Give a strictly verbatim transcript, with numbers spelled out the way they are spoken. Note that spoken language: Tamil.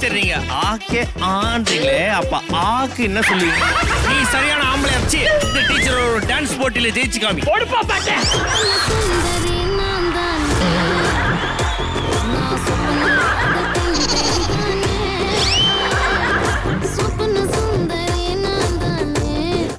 டீச்சர் நீங்க ஆக்கே ஆன்றீங்களே, அப்ப ஆக்கு என்ன சொல்லுவீங்க? நீ சரியான ஆம்பளை அடிச்சு இந்த டீச்சர் ஒரு டான்ஸ் போட்டியில ஜெயிச்சு காமி.